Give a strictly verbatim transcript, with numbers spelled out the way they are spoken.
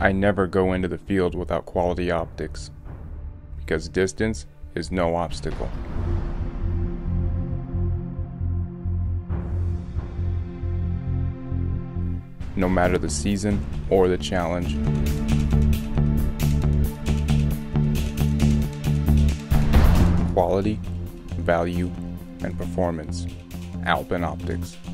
I never go into the field without quality optics, because distance is no obstacle. No matter the season or the challenge. Quality, value, and performance. Alpen Optics.